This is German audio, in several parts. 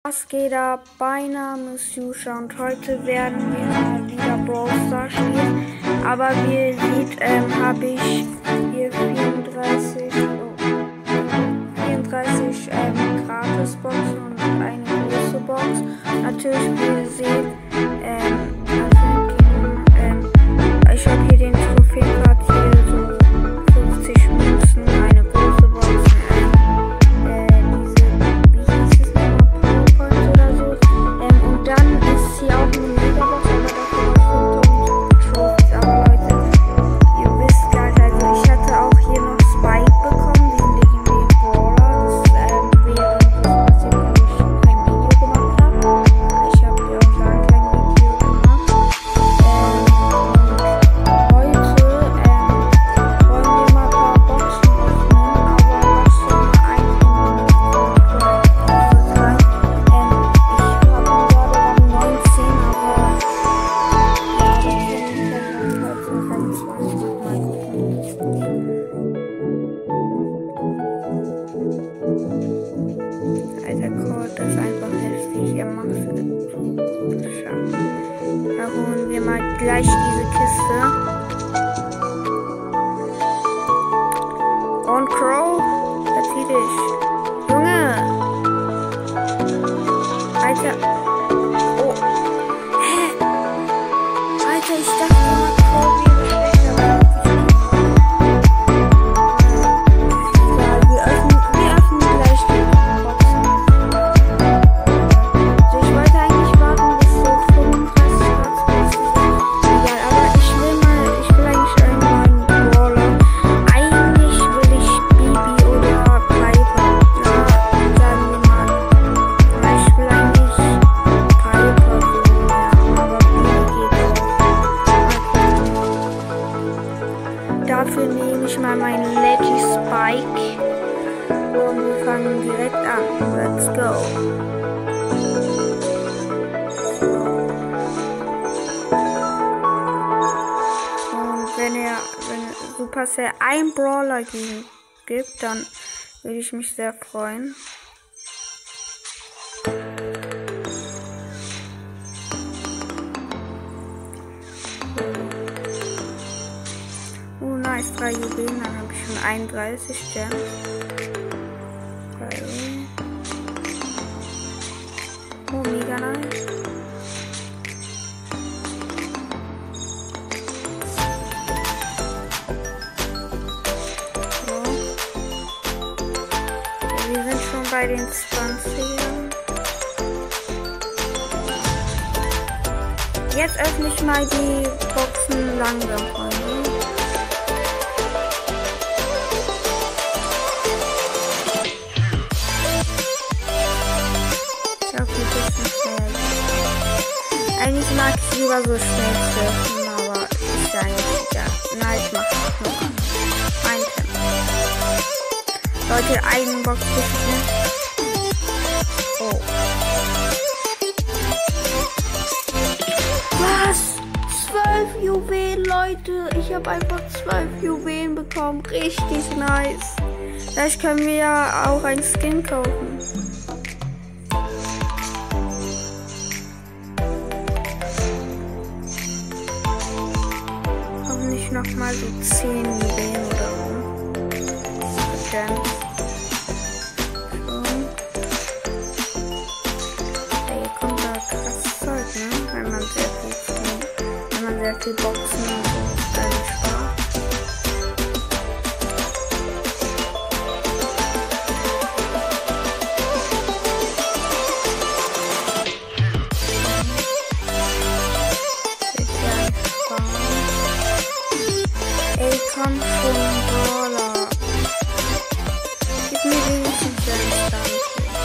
Was geht ab? Mein Name ist Jusha und heute werden wir mal wieder Brawl Stars spielen. Aber wie ihr seht, habe ich hier 34 Gratis-Boxen und eine große Box. Natürlich, wie ihr seht, ich habe hier den Trophäengrad hier so 50 Münzen, eine große Box. Dann ist hier auch eine Megabox, aber dafür 5000 Trophies. Aber Leute, ihr wisst gar nicht, also ich hatte auch hier noch Spike bekommen, den legendären Brawler. Das wäre das passiert, weil ich kein Video gemacht habe. Ich habe ja auch lange kein Video gemacht. Heute wollen wir mal ein paar Boxen öffnen, aber was schon mal ein Alter Code, das ist einfach heftig. Er macht es schaffen. Da holen wir mal gleich diese Kiste. Und Crow, verzieh dich. Junge! Alter. Oh. Hä? Alter, ich dachte mal, Crow wäre schlechter. Wir öffnen gleich die Boxen. Also ich wollte eigentlich warten, bis so 35 Grad ist. Egal, aber ich will eigentlich irgendwann einen Brawler. Eigentlich will ich Bibi oder Piper. Na, sagen wir mal. Ich will eigentlich Piper so, ja, aber Bibi geht auch. Dafür nehme ich mal meinen Leggy Spike. Und wir fangen direkt an. Let's go. Und wenn Supercell ein Brawler gibt, dann würde ich mich sehr freuen. Oh nice, 3 Juwelen, dann habe ich schon 31 Sterne. Oh, mega nice. So. Ja, wir sind schon bei den 20ern. Jetzt öffne ich mal die Boxen langsam, Freunde. Eigentlich mag ich lieber so schnell surfen, aber ist ja eigentlich egal. Nein, ich mach das nur an. Ein Tempo. Leute, einen Box bitte. Oh. Was? 12 Juwelen, Leute. Ich habe einfach 12 Juwelen bekommen. Richtig nice. Vielleicht können wir ja auch einen Skin kaufen. Nochmal so 10 Juwelen oder so. Okay. So. Hier kommt da krass Zeug, ne? Wenn man sehr viel Boxen und so spart. Ey, komm schon, Brawler. Gib mir wenigstens deinen Stand.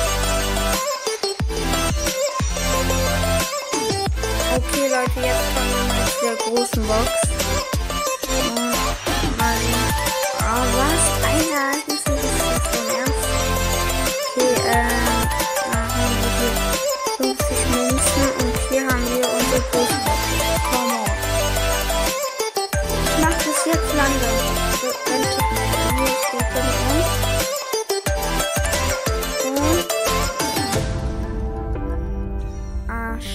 Okay, Leute, jetzt kommen wir mal zu der großen Box. Und mal sehen. Oh, was? Ein Ereignis, ist das denn ernst? Okay, machen wir hier 50 Münzen und hier haben wir unsere große Box. Come on. Ich mach das jetzt langsam. Wenn ich hier steht dann uns. Und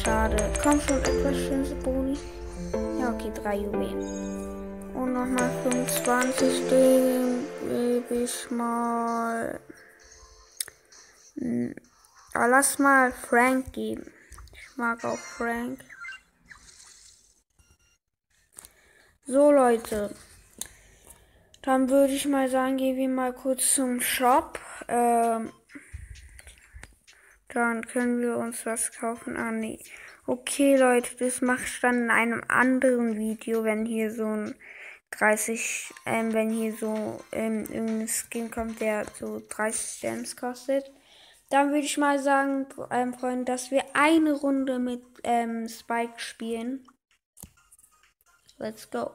schade. Komm schon, etwas schönes Boni. Ja, okay, 3 Juwelen. Und nochmal 25 gebe ich mal. Lass mal Frank geben. Ich mag auch Frank. So, Leute. Dann würde ich mal sagen, gehen wir mal kurz zum Shop. Dann können wir uns was kaufen. Ah, nee. Okay, Leute, das mache ich dann in einem anderen Video, wenn hier so ein 30, wenn hier so irgendein Skin kommt, der so 30 Gems kostet. Dann würde ich mal sagen, Freunde, dass wir eine Runde mit Spike spielen. Let's go.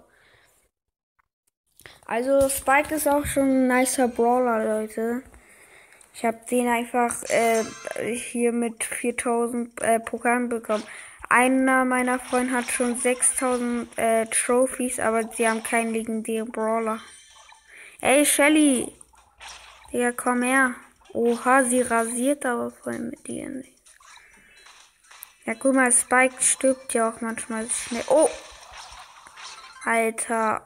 Also Spike ist auch schon ein nicer Brawler, Leute. Ich habe den einfach hier mit 4000 Pokalen bekommen. Einer meiner Freunde hat schon 6000 Trophies, aber sie haben keinen legendären Brawler. Ey, Shelly! Digga, komm her. Oha, sie rasiert aber voll mit dir. Ja, guck mal, Spike stirbt ja auch manchmal schnell. Oh! Alter.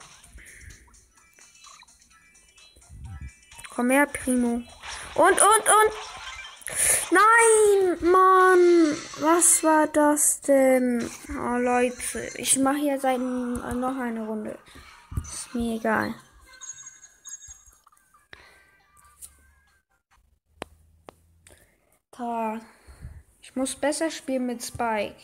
Komm her, Primo. Und. Nein, Mann. Was war das denn? Oh, Leute. Ich mache hier noch eine Runde. Ist mir egal. Da. Ich muss besser spielen mit Spike.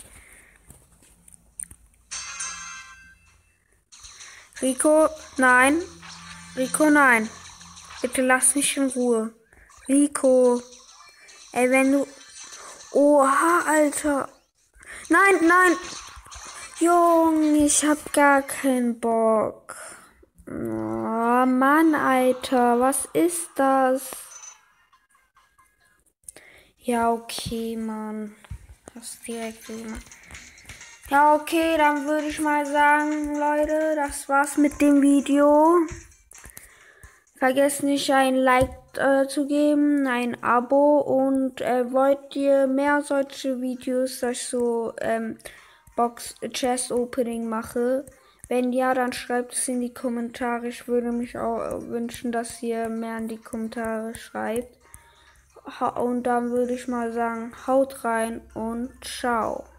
Rico, nein. Rico, nein. Bitte lass mich in Ruhe. Rico. Ey, wenn du... Oha, Alter. Nein. Junge, ich hab gar keinen Bock. Oh, Mann, Alter. Was ist das? Ja, okay, Mann. Das direkt gemacht. Ja, okay, dann würde ich mal sagen, Leute, das war's mit dem Video. Vergesst nicht, ein Like zu geben, ein Abo und wollt ihr mehr solche Videos, dass ich so Chest Opening mache? Wenn ja, dann schreibt es in die Kommentare. Ich würde mich auch wünschen, dass ihr mehr in die Kommentare schreibt. Und dann würde ich mal sagen, haut rein und ciao.